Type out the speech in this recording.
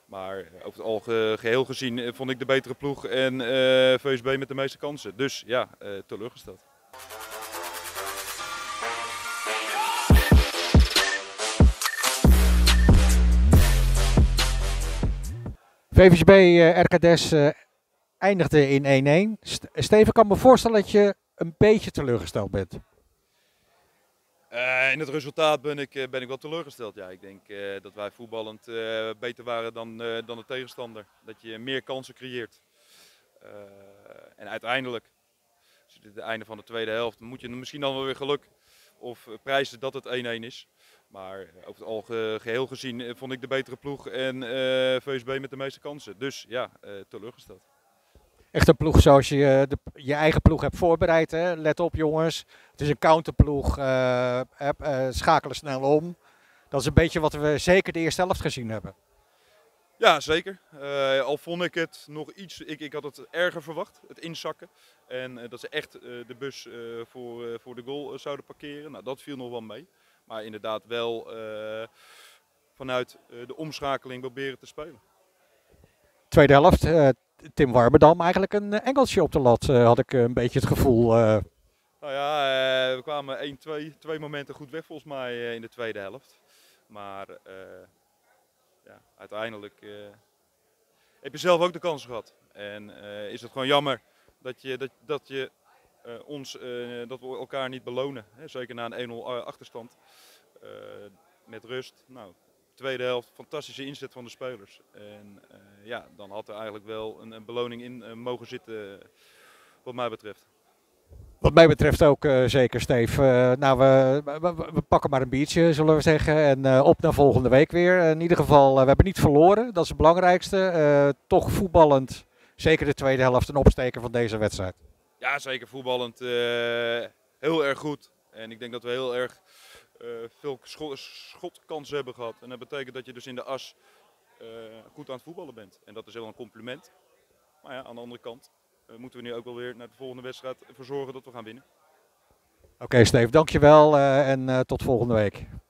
Maar over het geheel gezien vond ik de betere ploeg en VSB met de meeste kansen. Dus ja, teleurgesteld. VVSB RKDS eindigde in 1-1. Steven, kan me voorstellen dat je een beetje teleurgesteld bent. In het resultaat ben ik wel teleurgesteld. Ja, ik denk dat wij voetballend beter waren dan de tegenstander. Dat je meer kansen creëert. En uiteindelijk, als het einde van de tweede helft, moet je misschien dan wel weer geluk of prijzen dat het 1-1 is. Maar over het geheel gezien vond ik de betere ploeg en VSB met de meeste kansen. Dus ja, teleurgesteld. Echt een ploeg zoals je eigen ploeg hebt voorbereid. Hè? Let op jongens, het is een counterploeg, schakelen snel om. Dat is een beetje wat we zeker de eerste helft gezien hebben. Ja, zeker. Al vond ik het nog iets, ik had het erger verwacht, het inzakken. En dat ze echt de bus voor de goal zouden parkeren. Nou, dat viel nog wel mee. Maar inderdaad wel vanuit de omschakeling proberen te spelen. Tweede helft, Tim Warmerdam eigenlijk een engeltje op de lat, had ik een beetje het gevoel. Nou ja, we kwamen 2 momenten goed weg volgens mij in de tweede helft. Maar ja, uiteindelijk heb je zelf ook de kans gehad. En is het gewoon jammer dat we elkaar niet belonen. Hè? Zeker na een 1-0 achterstand. Met rust. Nou, tweede helft, fantastische inzet van de spelers. En ja, dan had er eigenlijk wel een beloning in mogen zitten wat mij betreft. Wat mij betreft ook zeker, Steve. Nou, we pakken maar een biertje, zullen we zeggen. En op naar volgende week weer. In ieder geval, we hebben niet verloren. Dat is het belangrijkste. Toch voetballend, zeker de tweede helft, een opsteken van deze wedstrijd. Ja, zeker voetballend. Heel erg goed. En ik denk dat we heel erg veel schotkansen hebben gehad. En dat betekent dat je dus in de as goed aan het voetballen bent. En dat is wel een compliment. Maar ja, aan de andere kant moeten we nu ook wel weer naar de volgende wedstrijd ervoor zorgen dat we gaan winnen. Oké, Steve, dankjewel en tot volgende week.